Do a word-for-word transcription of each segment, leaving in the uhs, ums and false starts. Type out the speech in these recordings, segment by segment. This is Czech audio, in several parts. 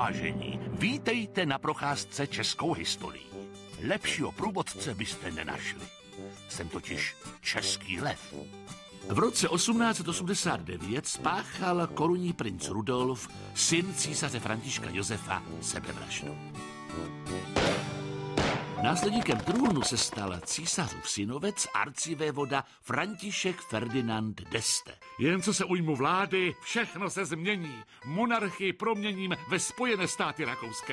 Vážení, vítejte na procházce českou historií. Lepšího průvodce byste nenašli. Jsem totiž český lev. V roce osmnáct set osmdesát devět spáchal korunní princ Rudolf, syn císaře Františka Josefa, sebevraždu. Následníkem trůnu se stal císařův synovec, arcivévoda František Ferdinand d'Este. Jen co se ujmu vlády, všechno se změní. Monarchii proměním ve Spojené státy rakouské.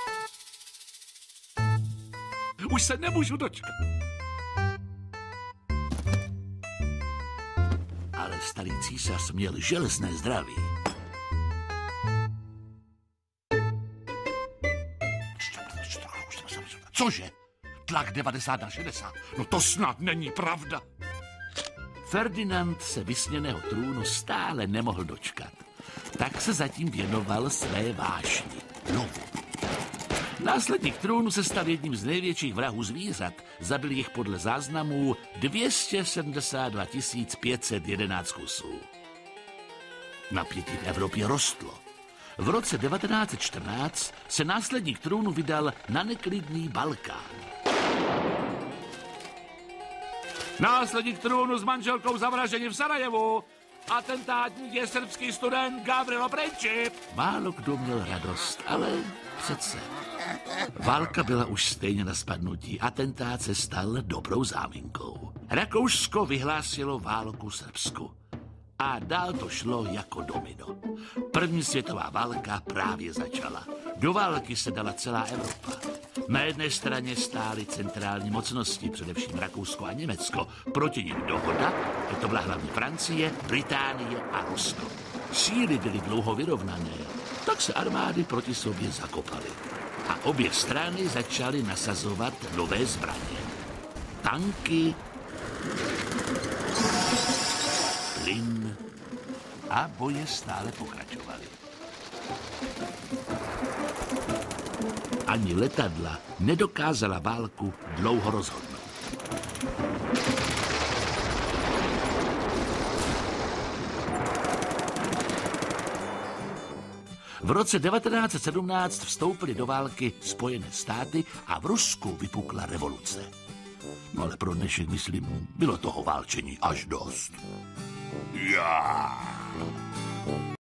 Už se nemůžu dočkat. Ale starý císař měl železné zdraví. Cože? Tlak devadesát na šedesát. No to snad není pravda. Ferdinand se vysněného trůnu stále nemohl dočkat. Tak se zatím věnoval své vášni. Lovu. Následník trůnu se stal jedním z největších vrahů zvířat. Zabil jich podle záznamů dvě stě sedmdesát dva tisíc pět set jedenáct kusů. Napětí v Evropě rostlo. V roce devatenáct set čtrnáct se následník trůnu vydal na neklidný Balkán. Následník trůnu s manželkou zavražděni v Sarajevu. Atentátník je srbský student Gavrilo Princip. Málo kdo měl radost, ale přece. Válka byla už stejně na spadnutí. Atentát se stal dobrou záminkou. Rakousko vyhlásilo válku Srbsku. A dál to šlo jako domino. První světová válka právě začala. Do války se dala celá Evropa. Na jedné straně stály centrální mocnosti, především Rakousko a Německo. Proti nim dohoda, to byla hlavně Francie, Británie a Rusko. Síly byly dlouho vyrovnané, tak se armády proti sobě zakopaly. A obě strany začaly nasazovat nové zbraně. Tanky, plyn a boje stále pokračovaly. Ani letadla nedokázala válku dlouho rozhodnout. V roce devatenáct set sedmnáct vstoupily do války Spojené státy a v Rusku vypukla revoluce. No ale pro dnešek, myslím, bylo toho válčení až dost. Já.